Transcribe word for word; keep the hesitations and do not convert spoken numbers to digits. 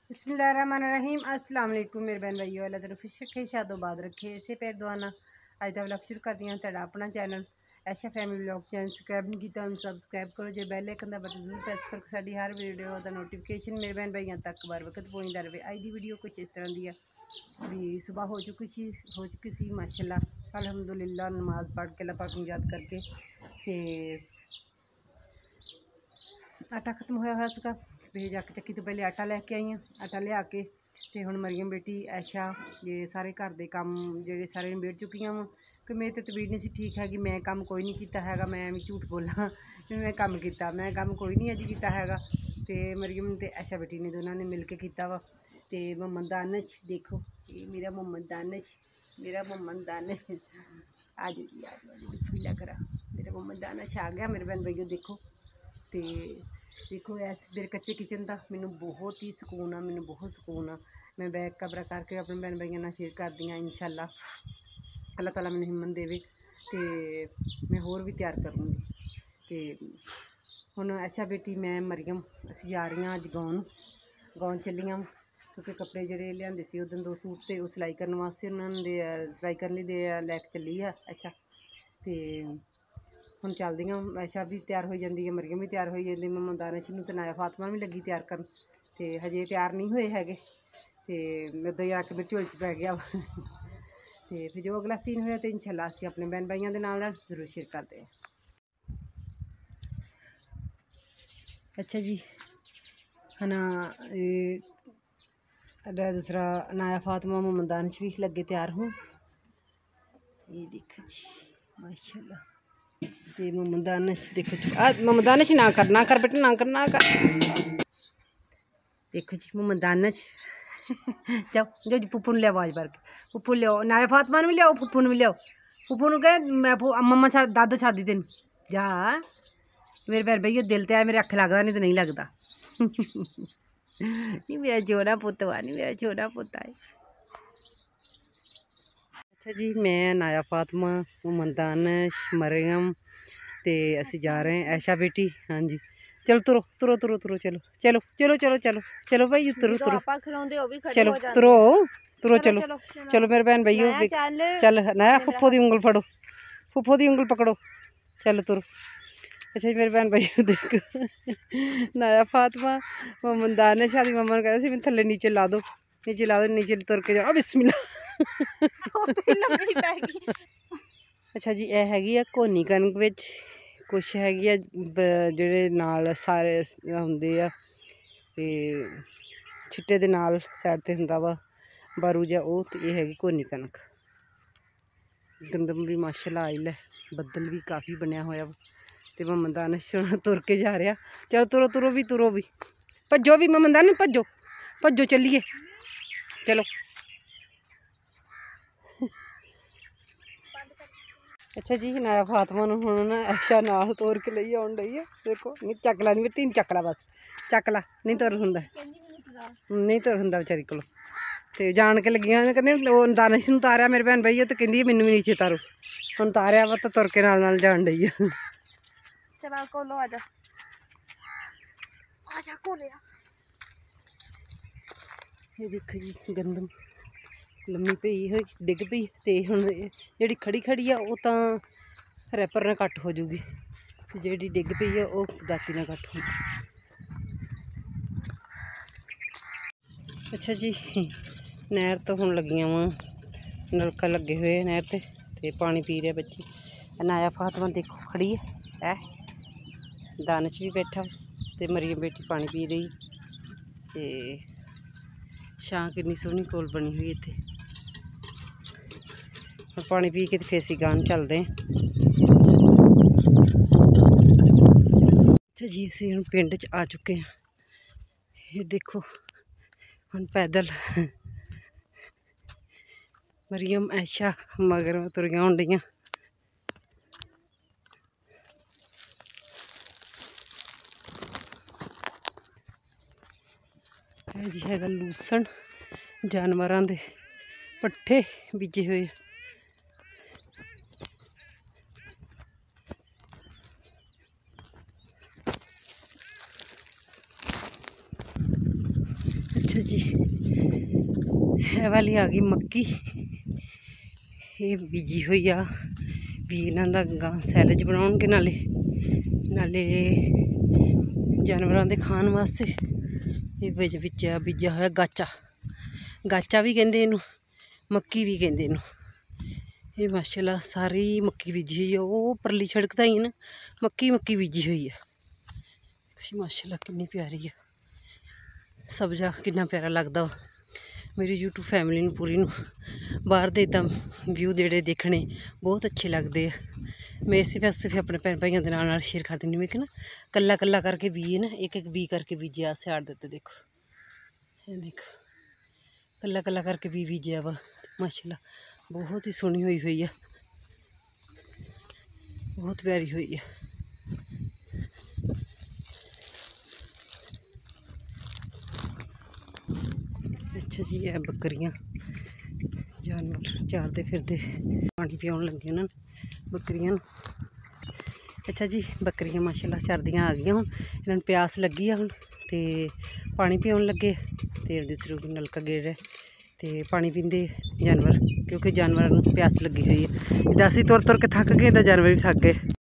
बिस्मिल्लाहिर्रहमानिर्रहीम। अस्सलाम वालेकुम मेरे बहन भाइयों, अल्लाह ताला खुश रखे शादोबाद रखे। इसे पैर दुआना अज का व्लॉग शुरू करती हूँ। तेरा अपना channel Aisha family vlog channel subscribe नहीं किया तो सबसक्राइब करो, जो बैल आइकन का बटन जरूर प्रेस करो, साड़ी हर वीडियो का नोटिफिकेशन मेरे बहन भाइयों तक बार वक्त पहुँचता रहे। अज की वीडियो कुछ इस तरह की है भी सुबह हो चुकी सी हो चुकी सी माशाल्लाह अल्हम्दुलिल्लाह, नमाज पढ़ के अल्लाह पाक को याद करके ते आटा खत्म होया हुआ सीगा फिर जाके चक्की तो पहले आटा लैके आई हाँ। आटा लिया के तो हुण मरियम बेटी ऐशा ये सारे घर के काम जेडे सारे निबेड़ चुकियां वा कि मेरी तो तबीयत नहीं सी ठीक हैगी। मैं काम कोई नहीं किया हैगा, मैं भी झूठ बोला मैं काम किया, मैं काम कोई नहीं अज किया हैगा। तो मरियम ते ऐशा बेटी ने दोनों ने मिल के किया वा। तो मोहम्मद दानिश देखो, ये मेरा मोहम्मद दानिश मेरा मोहम्मद दानिश आज जी आज बिस्मिल्लाह करा, मेरा मोहम्मद दानिश आ गया मेरे बहन भाइयों। देखो तो देखो इस मेरे कच्चे किचन का मैनू बहुत ही सुकून आ, मैनू बहुत सुकून आ। मैं बैग कबरा करके अपने बहन भाइयों नाल शेयर कर दी इंशाल्लाह, अल्लाह ताला मैनू हिम्मत देवे तो मैं होर भी तैयार करूँगी। तो हुण ऐशा बेटी मैं मरियम असीं जा रही अज गाँव गाँव चलियां क्योंकि कपड़े जोड़े लियाते सी उस दिन दो सूट तो सिलाई करने वास्ते उन्होंने सिलाई करने दे लैके चली है अच्छा। तो हुण चलदियां ऐशा भी तैयार हो जाती है, मरियम भी तैयार हो जाती, मोहम्मद दानिश नूं ते नाया फातिमा भी लगी तैयार करन। तो हजे तैयार नहीं होए हैगे तो उदा ही आके मेरी झोली च पै गया। तो फिर जो अगला सीन होया तो इंशाल्लाह असीं अपने बहन भाइयों के नाल जरूर शेयर करते हैं। अच्छा जी है ना, दूसरा नाया फातिमा मोहम्मद दानिश भी लगे तैयार हों। ये देखो जी माशाल्लाह, ये मोहम्मद दानिश देखो जी, आ मोहम्मद दानिश ना कर ना कर बेटा ना कर ना कर। देखो जी मोहम्मद दानिश जाओ जाओ जी पुप्पू ने लिया आवाज भर के, पुप्पू लियाओ नाया फातिमा भी लियाओ, पुप्पू ने भी लियाओ, पुप्पू ने कह मैं मम्मा छा दादो छादी तेन जा। मेरे पैर भैया दिल तो है मेरे अख लगता नहीं तो नहीं लगता नहीं मेरा छोटा पुत वा नहीं मेरा छोटा पुत है। अच्छा जी मैं नाया फातिमा मोहम्मद दानिश मरियम ते असी जा रहे हैं ऐशा बेटी। हाँ जी चलो तुरो तुरो तुरो तुरो चलो चलो चलो चलो चलो चलो भाई तुरो तुरो चलो तुरो तुरो चलो चलो मेरे बहन भाइयों चल नया फुफो की उंगल फड़ो, फुफो की उंगल पकड़ो चलो तुरो। अच्छा जी मेरे बहन भाइयों देखो नाया फातिमा मोहम्मद दानिश आदि मम्मा ने कहते मैं थले नीचे ला दो नीचे ला दो नीचे तुर के जाओ बिस्मिल्लाह। अच्छा जी यह हैगी आ घोनी कनक विच कुछ हैगी आ जेड़े नाल सारे हुंदे आ ते छिट्टे दे नाल साइड ते हुंदा वा बारू जा ओह ते यह हैगी घोनी कनक। गंदम भी माशाल्लाह आइल है, बदल भी काफ़ी बनया होया वा ते मोहम्मद दानिश तुर के जा रहा। चलो तुरो तुरो भी तुरो भी भज्जो भी मोहम्मद दानिश भज्जो भज्जो चलिए चलो। अच्छा जी नाया फातिमा नूं हुण ना ऐशा नाल तोर के लई आउण डई है। देखो नहीं चक ला नहीं तीन चक ला बस चक ला नहीं तुर हुंदा नहीं तुर हुंदा बेचारी कोलों। तो जान के लगियां कहंदे दानिश नूं तारिया मेरे भैन भाई तो कहंदी मैनूं भी नीचे तारो। हुण तारिया वा तो तुर के नाल नाल जाण डई है। चला कोलो आजा आजा कोलिया। ये देखो जी गंदम लम्मी पई हुई डिग पई तो हुण जिहड़ी खड़ी खड़ी आ वो तो रैपर नाल कट हो जूगी ते जिहड़ी डिग पई है वो दाती नाल कट होगी। अच्छा जी नहर तो हुण लगियां वा नलका लगे हुए नहर ते ते पानी पी रहे बच्चे। नाया फातिमा देखो खड़ी है, है दानिश भी बैठा तो मरियम बेटी पानी पी रही ते छां कितनी सोहनी कोल बनी हुई इत्थे। पानी पी के फिर असीं गांह चलते हैं। अच्छा जी असीं हुण पिंड च आ चुके हैं। ये देखो हुण पैदल मरियम ऐशा मगर तुरियां होण डईयां। जी हैगा लूसन जानवरां दे पट्ठे बीजे हुए। अच्छा जी, ਇਹ ਵਾਲੀ ਆ ਗਈ ਮੱਕੀ। ਇਹ ਬੀਜੀ ਹੋਈ ਆ ਵੀ ਇਹਨਾਂ ਦਾ ਗਾਂ ਸੈਲਜ ਬਣਾਉਣਗੇ, ਨਾਲੇ ਨਾਲੇ ਜਾਨਵਰਾਂ ਦੇ ਖਾਣ ਵਾਸਤੇ। ਇਹ ਵਿੱਚ ਵਿੱਚ ਆ ਬੀਜਿਆ ਹੋਇਆ ਗਾਚਾ, ਗਾਚਾ ਵੀ ਕਹਿੰਦੇ ਇਹਨੂੰ, ਮੱਕੀ ਵੀ ਕਹਿੰਦੇ ਇਹਨੂੰ। ਇਹ ਮਾਸ਼ਾਅੱਲਾ ਸਾਰੀ ਮੱਕੀ ਬੀਜੀ ਹੋਈ ਆ। ਉਹ ਪਰਲੀ ਸੜਕ ਤਾਂ ਹੀ ਨਾ ਮੱਕੀ ਮੱਕੀ ਬੀਜੀ ਹੋਈ ਆ। ਮਾਸ਼ਾਅੱਲਾ ਕਿੰਨੀ ਪਿਆਰੀ ਆ, ਸਬਜ਼ਾ ਕਿੰਨਾ ਪਿਆਰਾ ਲੱਗਦਾ ਵਾ। ਮੇਰੀ यूट्यूब फैमिली ਨੂੰ ਪੂਰੀ ਨੂੰ ਬਾਹਰ ਦੇ ਇੱਦਾਂ ਵਿਊ ਜਿਹੜੇ ਦੇਖਣੇ ਬਹੁਤ ਅੱਛੇ ਲੱਗਦੇ ਆ। ਮੈਂ ਇਸੇ ਵਾਸਤੇ ਫਿਰ ਆਪਣੇ ਭੈਣ ਭਾਈਆਂ ਦੇ ਨਾਲ ਨਾਲ ਸ਼ੇਅਰ ਕਰ ਦਿੰਦੀ। ਮੈਂ ਕਿ ਨਾ ਕੱਲਾ ਕੱਲਾ ਕਰਕੇ ਬੀ ਨਾ ਇੱਕ ਇੱਕ ਬੀ ਕਰਕੇ ਬੀਜਿਆ ਸਿਆੜ ਦੇ ਉੱਤੇ। ਦੇਖੋ ਇਹ ਦੇਖੋ ਕੱਲਾ ਕੱਲਾ ਕਰਕੇ ਬੀ ਬੀਜਿਆ ਵਾ। ਮਾਸ਼ਾਅੱਲਾ ਬਹੁਤ ਹੀ ਸੋਹਣੀ ਹੋਈ ਹੋਈ ਆ, ਬਹੁਤ ਪਿਆਰੀ ਹੋਈ ਆ। अच्छा जी, ਇਹ ਬੱਕਰੀਆਂ ਜਾਨਵਰ ਚਾਰਦੇ ਫਿਰਦੇ, ਪਾਣੀ ਪਿਆਉਣ ਲੱਗੇ ਉਹਨਾਂ ਨੂੰ ਬੱਕਰੀਆਂ ਨੂੰ। ਅੱਛਾ ਜੀ, ਬੱਕਰੀਆਂ ਮਾਸ਼ਾਅੱਲਾ ਚਰਦੀਆਂ ਆ ਗਈਆਂ। ਹੁਣ ਇਹਨਾਂ ਨੂੰ ਪਿਆਸ ਲੱਗੀ ਆ ਹੁਣ, ਤੇ ਪਾਣੀ ਪਿਆਉਣ ਲੱਗੇ ਤੇ ਉਹਦੇ ਥਰੂ ਨਲਕਾ ਗੇੜ ਰਿਹਾ ਤੇ ਪਾਣੀ ਪੀਂਦੇ ਜਾਨਵਰ, ਕਿਉਂਕਿ ਜਾਨਵਰਾਂ ਨੂੰ ਪਿਆਸ ਲੱਗੀ ਹੋਈ ਹੈ। ਜਿੱਦਾਂ ਅਸੀਂ ਤੁਰ ਤੁਰ ਕੇ ਥੱਕ ਗਏ ਤਾਂ ਜਾਨਵਰ ਵੀ ਥੱਕ ਗਏ।